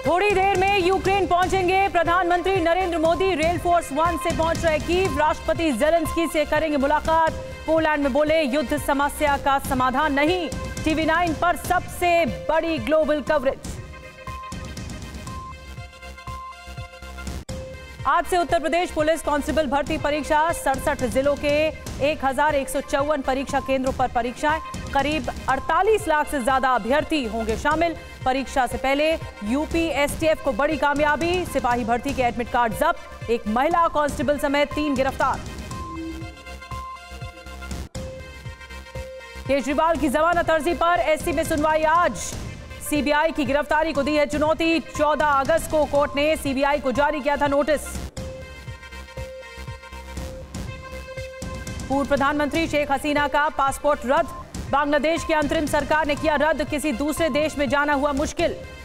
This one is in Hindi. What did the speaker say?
थोड़ी देर में यूक्रेन पहुंचेंगे प्रधानमंत्री नरेंद्र मोदी। रेल फोर्स 1 से पहुंच रहे कीव। राष्ट्रपति जेलेंस्की से करेंगे मुलाकात। पोलैंड में बोले युद्ध समस्या का समाधान नहीं। टीवी 9 पर सबसे बड़ी ग्लोबल कवरेज। आज से उत्तर प्रदेश पुलिस कांस्टेबल भर्ती परीक्षा। 67 जिलों के 1154 परीक्षा केंद्रों पर परीक्षाएं। करीब 48 लाख से ज्यादा अभ्यर्थी होंगे शामिल। परीक्षा से पहले यूपी एसटीएफ को बड़ी कामयाबी। सिपाही भर्ती के एडमिट कार्ड जब्त। एक महिला कांस्टेबल समेत 3 गिरफ्तार। केजरीवाल की जमानत अर्जी पर एससी में सुनवाई आज। सीबीआई की गिरफ्तारी को दी है चुनौती। 14 अगस्त को कोर्ट ने सीबीआई को जारी किया था नोटिस। पूर्व प्रधानमंत्री शेख हसीना का पासपोर्ट रद्द। बांग्लादेश की अंतरिम सरकार ने किया रद्द। किसी दूसरे देश में जाना हुआ मुश्किल।